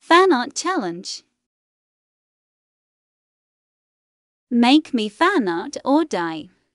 Fan art challenge. Make me fan art or die.